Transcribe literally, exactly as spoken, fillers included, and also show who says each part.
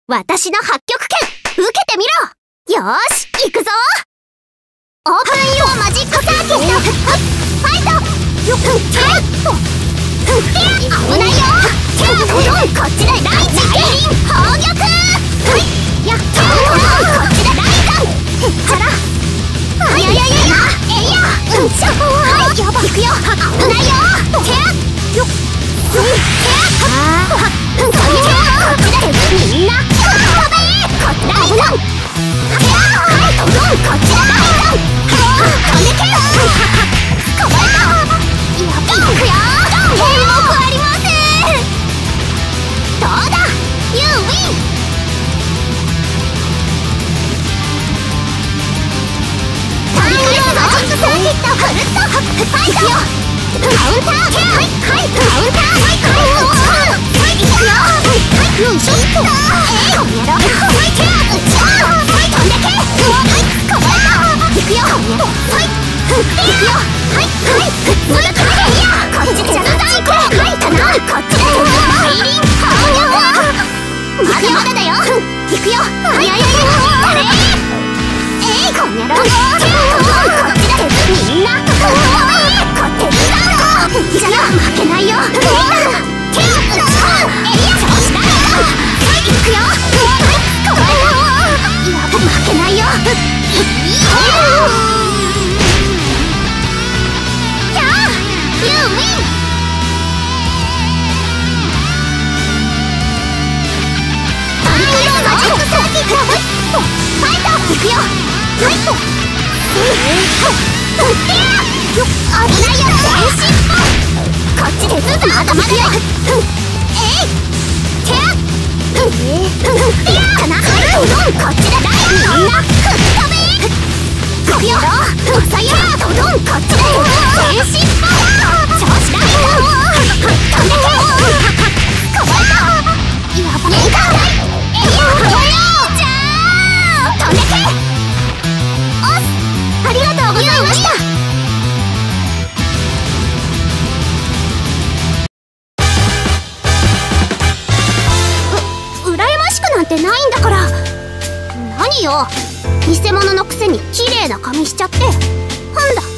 Speaker 1: 私の八極拳受けてみろ。よーし行くぞ。オープン用マジックサーキットファイト。よっ危ないよ。こっちでライチ砲玉。はいやっこっちでライガンチャラ。いやいやいやいやえいやうんしょはいやばいくよ。危ないよ。てよってああこっちでみんな飛べこっちライガンはいドドンこっちでライガン飛んでけこぼれたやばいくよ。兵目ありません。どうだ You win。 タイム用マジックサーキットフルットファイトカウンターはいはいカウンターはいはいいくよはいよいしょえいこんやろはい手打ちはい飛んでけはいこぼれたいくよはいいくよはいはい無駄だいやこっちでじゃなくてはいたなこっちで大輪砲玉まだまだだよいくよいやいやいや誰えいこんやろこっちでみんなこっちでじゃあ負けないよ。手打つえいや調子だはいいくよはいこぼれたやば負けないよ。やあ You win。 タイム用マジックサーキットファイトいくよはいっよっ危ないよ全身こっちでずつまだまだよえいてうんうんてやかなはいドドンこっちでラインみんな吹っ飛べいくよ遅いよドドンこっちで全身調子だ飛んでけこぼれたやばいえいえいやじゃあ飛んでけおっありがとうございました。う、羨ましくなんてないんだから。何よ、偽物のくせに綺麗な髪しちゃって。なんだ